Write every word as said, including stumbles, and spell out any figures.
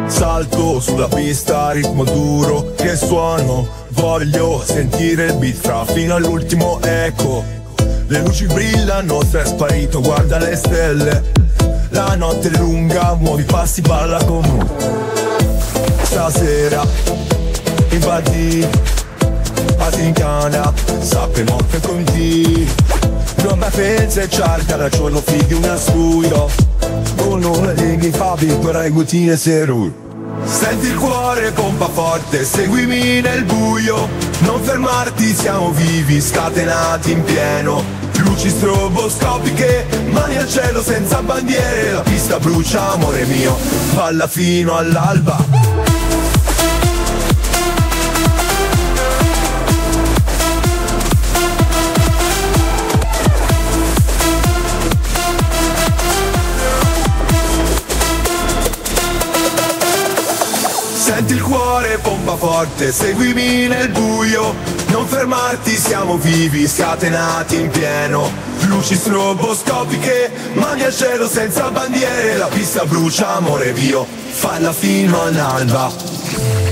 Salto sulla pista, ritmo duro che suono. Voglio sentire il beat fra fino all'ultimo eco. Le luci brillano, sei sparito, guarda le stelle. La notte è lunga, muovi passi, balla con me. Stasera invadi Asincana, sappiamo che conti. Non mi pensi e cerca da giorno figli una scuola. Con una leghi fabi per agutine serur. Senti il cuore pompa forte, seguimi nel buio. Non fermarti, siamo vivi, scatenati in pieno. Luci stroboscopiche, mani al cielo senza bandiere. La pista brucia, amore mio, balla fino all'alba. Senti il cuore pompa forte, seguimi nel buio. Non fermarti, siamo vivi, scatenati in pieno. Luci stroboscopiche, mani al cielo senza bandiere. La pista brucia, amore mio, falla fino all'alba.